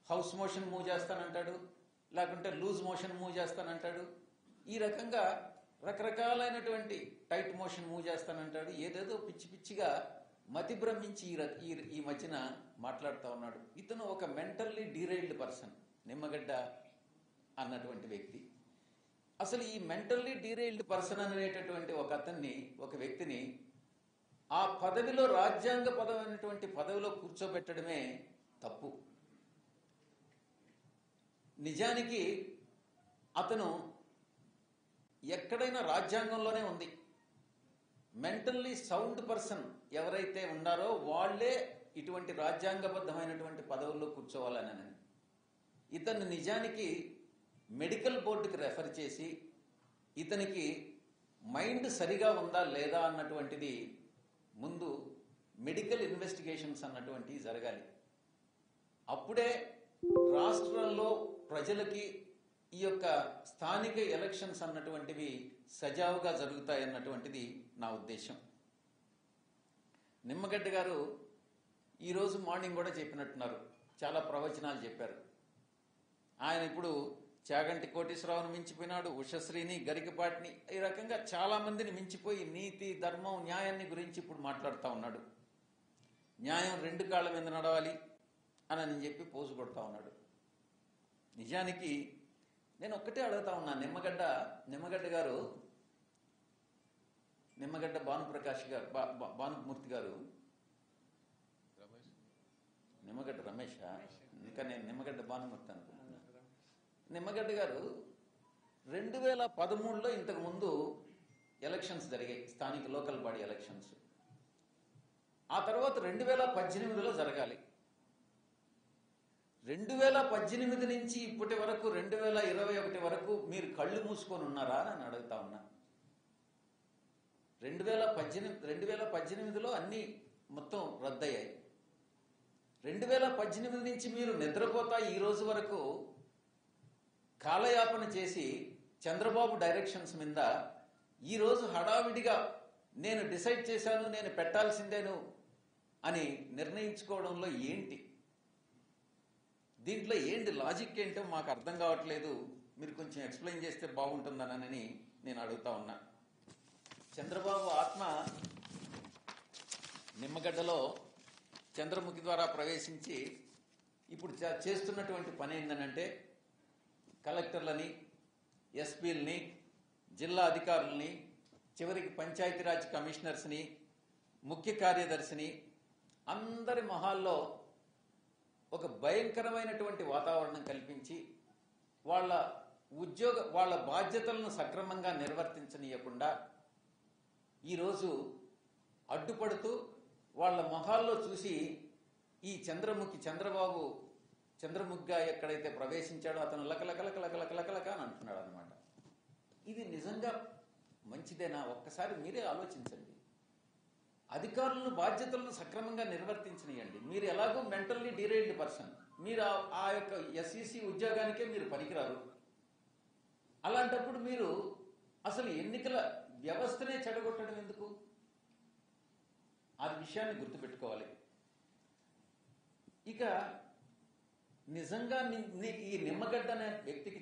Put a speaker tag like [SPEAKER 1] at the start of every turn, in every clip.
[SPEAKER 1] House motion move చేస్తానంటాడు, లేకుంటే loose motion move చేస్తానంటాడు. ఈ రకంగా రకరకాలైనటువంటి టైట్ మోషన్ మూవ్ చేస్తానంటాడు. ఏదేదో పిచ్చి పిచ్చిగా మతి భ్రమించి ఈ మధ్యన మాట్లాడుతూ ఉన్నాడు. ఇతను ఒక మెంటల్లీ డీరైల్డ్ పర్సన్, నిమ్మగడ్డ అన్నటువంటి వ్యక్తి. అసలు ఈ మెంటల్లీ డీరైల్డ్ పర్సన్ అనేటటువంటి ఒక వ్యక్తిని ఆ పదవిలో, రాజ్యాంగ పదమైనటువంటి పదవిలో కూర్చోబెట్టడమే తప్పు. నిజానికి అతను ఎక్కడైనా రాజ్యాంగంలోనే ఉంది, మెంటల్లీ సౌండ్ పర్సన్ ఎవరైతే ఉన్నారో వాళ్లే ఇటువంటి రాజ్యాంగబద్ధమైనటువంటి పదవుల్లో కూర్చోవాలని. ఇతన్ని నిజానికి మెడికల్ బోర్డుకి రెఫర్ చేసి ఇతనికి మైండ్ సరిగా ఉందా లేదా అన్నటువంటిది ముందు మెడికల్ ఇన్వెస్టిగేషన్స్ అన్నటువంటివి జరగాలి. అప్పుడే రాష్ట్రంలో ప్రజలకి ఈ యొక్క స్థానిక ఎలక్షన్స్ అన్నటువంటివి సజావుగా జరుగుతాయన్నటువంటిది నా ఉద్దేశం. నిమ్మగడ్డ గారు ఈరోజు మార్నింగ్ కూడా చెప్పినట్టున్నారు, చాలా ప్రవచనాలు చెప్పారు. ఆయన ఇప్పుడు చాగంటి కోటేశ్వరరావును మించిపోయినాడు, ఉషశ్రీని, గరికపాటిని, ఈ రకంగా చాలా మందిని మించిపోయి నీతి, ధర్మం, న్యాయాన్ని గురించి ఇప్పుడు మాట్లాడుతూ ఉన్నాడు. న్యాయం రెండు కాళ్ళ మీద నడవాలి అని చెప్పి పోజు కొడతా ఉన్నాడు. నిజానికి నేను ఒక్కటే అడుగుతా ఉన్నా, నిమ్మగడ్డ గారు, నిమ్మగడ్డ భానుప్రకాష్ గారు, భానుమూర్తి గారు, నిమ్మగడ్డ రమేష్, ఇంకా నేను నిమ్మగడ్డ భానుమూర్తి అనుకుంటున్నా. నిమ్మగడ్డ గారు 2013లో ఇంతకు ముందు ఎలక్షన్స్ జరిగాయి, స్థానిక లోకల్ బాడీ ఎలక్షన్స్. ఆ తర్వాత 2018లో జరగాలి. 2018 నుంచి ఇప్పటి వరకు 2021 వరకు మీరు కళ్ళు మూసుకొని ఉన్నారా అని అడుగుతా ఉన్నా. 2018లో అన్ని మొత్తం రద్దయ్యాయి. 2018 నుంచి మీరు నిద్రపోతా ఈ రోజు వరకు కాలయాపన చేసి చంద్రబాబు డైరెక్షన్స్ మీద ఈరోజు హడావిడిగా నేను డిసైడ్ చేశాను, నేను పెట్టాల్సిందేను అని నిర్ణయించుకోవడంలో ఏంటి, దీంట్లో ఏంటి లాజిక్ ఏంటో మాకు అర్థం కావట్లేదు. మీరు కొంచెం ఎక్స్ప్లెయిన్ చేస్తే బాగుంటుందనని నేను అడుగుతా ఉన్నా. చంద్రబాబు ఆత్మ నిమ్మగడ్డలో చంద్రముఖి ద్వారా ప్రవేశించి ఇప్పుడు చేస్తున్నటువంటి పని ఏంటంటే కలెక్టర్లని, ఎస్పీలని, జిల్లా అధికారులని, చివరికి పంచాయతీరాజ్ కమిషనర్స్ని, ముఖ్య కార్యదర్శిని అందరి మొహాల్లో ఒక భయంకరమైనటువంటి వాతావరణం కల్పించి వాళ్ళ బాధ్యతలను సక్రమంగా నిర్వర్తించనీయకుండా ఈరోజు అడ్డుపడుతూ వాళ్ళ మొహాల్లో చూసి ఈ చంద్రముఖిగా ఎక్కడైతే ప్రవేశించాడో అతను లకలక అని అంటున్నాడు అనమాట. ఇది నిజంగా మంచిదేనా? ఒక్కసారి మీరే ఆలోచించండి. అధికారులను, బాధ్యతలను సక్రమంగా నిర్వర్తించనియండి. మీరు ఎలాగో మెంటల్లీ డీరైల్డ్ పర్సన్, మీరు ఆ యొక్క ఎస్ఈసి ఉద్యోగానికే మీరు పనికిరారు. అలాంటప్పుడు మీరు అసలు ఎన్నికల వ్యవస్థనే చెడగొట్టడం ఎందుకు? ఆ విషయాన్ని గుర్తుపెట్టుకోవాలి. ఇక నిజంగా ఈ నిమ్మగడ్డ అనే వ్యక్తికి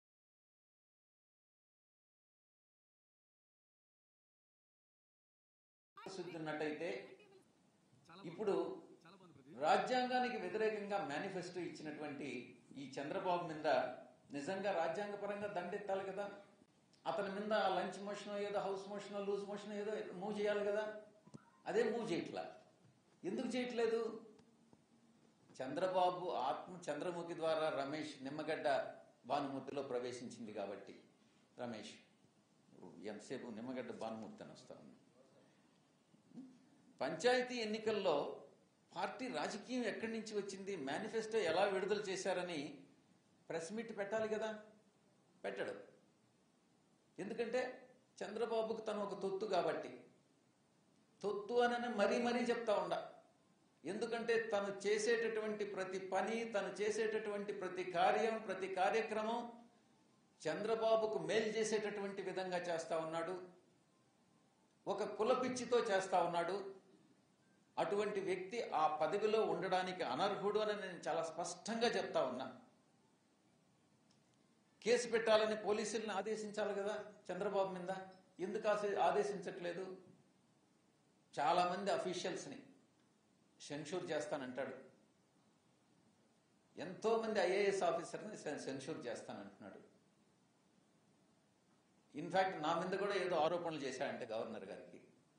[SPEAKER 1] చిత్తశుద్ధి ఉన్నట్టయితే ఇప్పుడు రాజ్యాంగానికి వ్యతిరేకంగా మేనిఫెస్టో ఇచ్చినటువంటి ఈ చంద్రబాబు మీద నిజంగా రాజ్యాంగపరంగా దండెత్తాలి కదా. అతని మీద లంచ్ మోషన్ ఏదో, హౌస్ మోషన్, లూజ్ మోషన్ ఏదో మూవ్ చేయాలి కదా. అదే మూవ్ చేయట్లా. ఎందుకు చేయట్లేదు? చంద్రబాబు ఆత్మ చంద్రముఖి ద్వారా రమేష్ నిమ్మగడ్డ భానుమూర్తిలో ప్రవేశించింది కాబట్టి, రమేష్ ఎంతసేపు నిమ్మగడ్డ భానుమూర్తి అని వస్తా ఉంది. పంచాయతీ ఎన్నికల్లో పార్టీ రాజకీయం ఎక్కడి నుంచి వచ్చింది, మేనిఫెస్టో ఎలా విడుదల చేశారని ప్రెస్ మీట్ పెట్టాలి కదా. పెట్టడు. ఎందుకంటే చంద్రబాబుకు తను ఒక తొత్తు కాబట్టి. తొత్తు అని మరీ చెప్తా ఉండ. ఎందుకంటే తను చేసేటటువంటి ప్రతి పని, తను చేసేటటువంటి ప్రతి కార్యం, ప్రతి కార్యక్రమం చంద్రబాబుకు మేలు చేసేటటువంటి విధంగా చేస్తా ఉన్నాడు. ఒక కులపిచ్చితో చేస్తా ఉన్నాడు. అటువంటి వ్యక్తి ఆ పదవిలో ఉండడానికి అనర్హుడు అని నేను చాలా స్పష్టంగా చెప్తా ఉన్నా. కేసు పెట్టాలని పోలీసుల్ని ఆదేశించాలి కదా చంద్రబాబు మీద, ఎందుకు ఆదేశించట్లేదు? చాలా మంది అఫీషియల్స్ని సెన్షూర్ చేస్తానంటాడు, ఎంతో మంది ఐఏఎస్ ఆఫీసర్ని సెన్షూర్ చేస్తానంటున్నాడు. ఇన్ఫాక్ట్ నా మీద కూడా ఏదో ఆరోపణలు చేశాడంటే గవర్నర్ గారికి.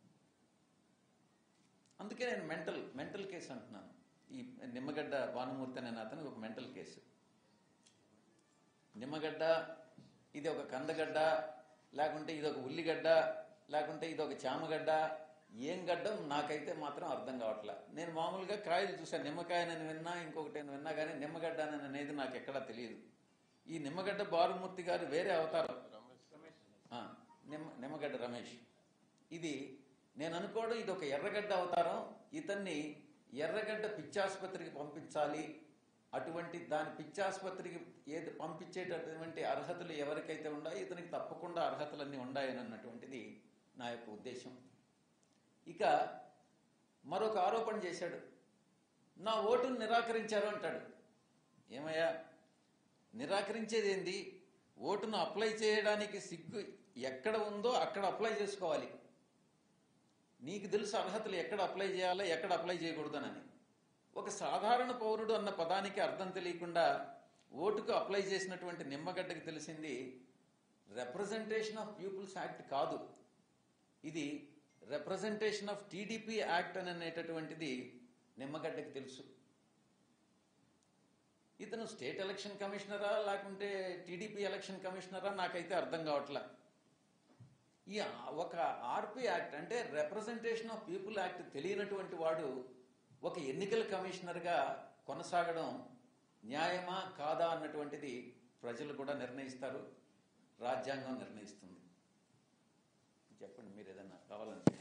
[SPEAKER 1] అందుకే నేను మెంటల్ కేసు అంటున్నాను. ఈ నిమ్మగడ్డ భానుమూర్తి అనే అతను ఒక మెంటల్ కేసు. నిమ్మగడ్డ ఇది ఒక కందగడ్డ, లేకుంటే ఇది ఒక ఉల్లిగడ్డ, లేకుంటే ఇది ఒక చామగడ్డ, ఏం గడ్డం నాకైతే మాత్రం అర్థం కావట్లా. నేను మామూలుగా కాయలు చూసాను, నిమ్మకాయనని విన్నా, ఇంకొకటి విన్నా, కానీ నిమ్మగడ్డ అనేది నాకు ఎక్కడా తెలియదు. ఈ నిమ్మగడ్డ భానుమూర్తి గారు వేరే అవతారం, నిమ్మగడ్డ రమేష్. ఇది నేను అనుకోవడం ఇది ఒక ఎర్రగడ్డ అవతారం. ఇతన్ని ఎర్రగడ్డ పిచ్చాసుపత్రికి పంపించాలి, అటువంటి దాని పిచ్చాసుపత్రికి ఏది పంపించేటటువంటి అర్హతలు ఎవరికైతే ఉన్నాయో ఇతనికి తప్పకుండా అర్హతలన్నీ ఉన్నాయని అన్నటువంటిది నా యొక్క ఉద్దేశం. ఇక మరొక ఆరోపణ చేశాడు, నా ఓటును నిరాకరించారు అంటాడు. ఏమయ్యా, నిరాకరించేది ఏంది? ఓటును అప్లై చేయడానికి సిగ్గు ఎక్కడ ఉందో అక్కడ అప్లై చేసుకోవాలి. నీకు తెలుసు అర్హతలు ఎక్కడ అప్లై చేయాలో ఎక్కడ అప్లై చేయకూడదనని. ఒక సాధారణ పౌరుడు అన్న పదానికి అర్థం తెలియకుండా ఓటుకు అప్లై చేసినటువంటి నిమ్మగడ్డకి తెలిసింది రిప్రజెంటేషన్ ఆఫ్ పీపుల్స్ యాక్ట్ కాదు, ఇది రిప్రజెంటేషన్ ఆఫ్ టీడీపీ యాక్ట్ అని అనేటటువంటిది నిమ్మగడ్డకి తెలుసు. ఇతను స్టేట్ ఎలక్షన్ కమిషనరా లేకుంటే టీడీపీ ఎలక్షన్ కమిషనరా నాకైతే అర్థం కావట్లా. ఈ ఒక ఆర్పీ యాక్ట్ అంటే రిప్రజెంటేషన్ ఆఫ్ పీపుల్ యాక్ట్ తెలియనటువంటి వాడు ఒక ఎన్నికల కమిషనర్గా కొనసాగడం న్యాయమా కాదా అన్నటువంటిది ప్రజలు కూడా నిర్ణయిస్తారు, రాజ్యాంగం నిర్ణయిస్తుంది. చెప్పండి మీరు ఏదన్నా కావాలంటే.